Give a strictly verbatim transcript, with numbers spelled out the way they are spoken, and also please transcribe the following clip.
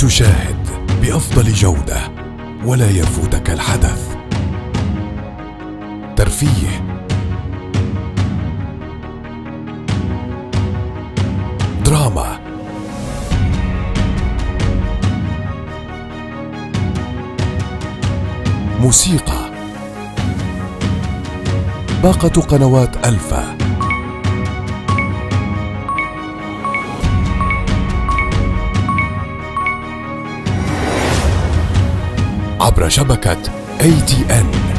تشاهد بأفضل جودة ولا يفوتك الحدث. ترفيه، دراما، موسيقى. باقة قنوات ألفا عبر شبكة إيه تي إن.